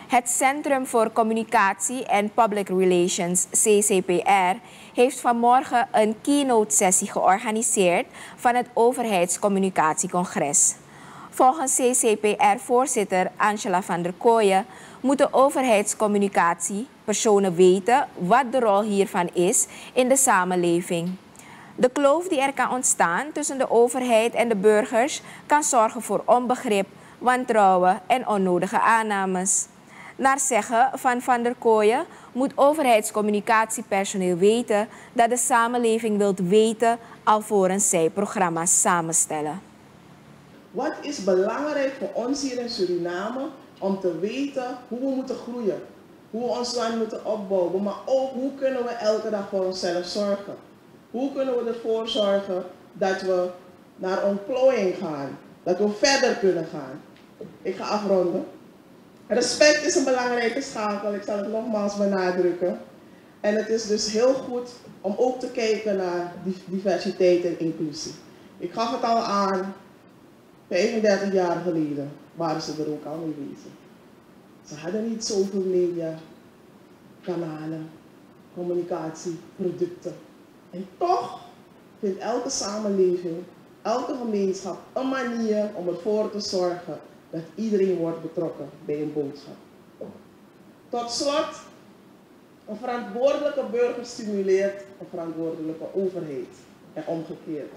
Het Centrum voor Communicatie en Public Relations, CCPR, heeft vanmorgen een keynote-sessie georganiseerd van het Overheidscommunicatiecongres. Volgens CCPR-voorzitter Angela van der Kooijen moet de overheidscommunicatiepersonen weten wat de rol hiervan is in de samenleving. De kloof die er kan ontstaan tussen de overheid en de burgers kan zorgen voor onbegrip, wantrouwen en onnodige aannames. Naar zeggen van Van der Kooijen moet overheidscommunicatiepersoneel weten dat de samenleving wilt weten alvorens zij programma's samenstellen. Wat is belangrijk voor ons hier in Suriname om te weten hoe we moeten groeien, hoe we ons land moeten opbouwen, maar ook hoe kunnen we elke dag voor onszelf zorgen. Hoe kunnen we ervoor zorgen dat we naar ontplooiing gaan, dat we verder kunnen gaan. Ik ga afronden. Respect is een belangrijke schakel, ik zal het nogmaals benadrukken. En het is dus heel goed om ook te kijken naar diversiteit en inclusie. Ik gaf het al aan, 35 jaar geleden waren ze er ook al mee bezig. Ze hadden niet zoveel media, kanalen, communicatie, producten. En toch vindt elke samenleving, elke gemeenschap een manier om ervoor te zorgen dat iedereen wordt betrokken bij een boodschap. Tot slot, een verantwoordelijke burger stimuleert een verantwoordelijke overheid en omgekeerd.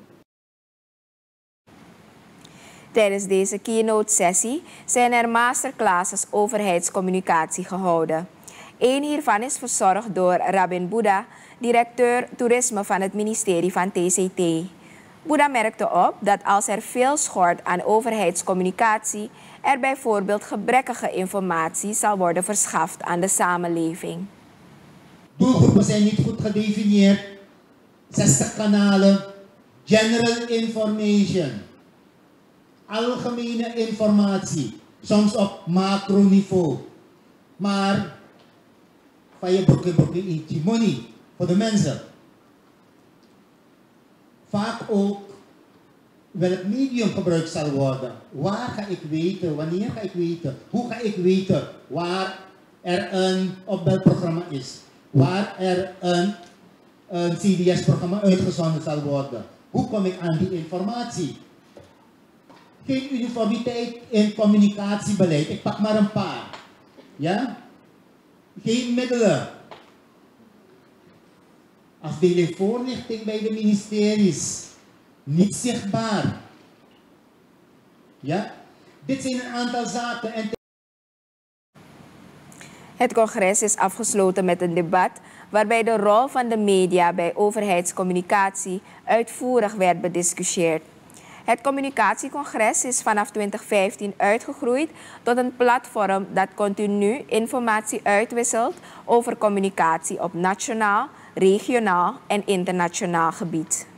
Tijdens deze keynote-sessie zijn er masterclasses overheidscommunicatie gehouden. Eén hiervan is verzorgd door Rabin Bouda, directeur toerisme van het ministerie van TCT. Bouda merkte op dat als er veel schort aan overheidscommunicatie, er bijvoorbeeld gebrekkige informatie zal worden verschaft aan de samenleving. Doelgroepen zijn niet goed gedefinieerd. 60 kanalen, general information, algemene informatie, soms op macroniveau. Maar van je broekje money voor de mensen. Vaak ook welk medium gebruikt zal worden. Waar ga ik weten, wanneer ga ik weten, hoe ga ik weten waar er een opbelprogramma is, waar er een CBS-programma uitgezonden zal worden. Hoe kom ik aan die informatie? Geen uniformiteit in communicatiebeleid, ik pak maar een paar. Ja? Geen middelen. Afdeling voorlichting bij de ministeries. Niet zichtbaar. Ja? Dit zijn een aantal zaken. Het congres is afgesloten met een debat waarbij de rol van de media bij overheidscommunicatie uitvoerig werd bediscussieerd. Het communicatiecongres is vanaf 2015 uitgegroeid tot een platform dat continu informatie uitwisselt over communicatie op nationaal, regionaal en internationaal gebied.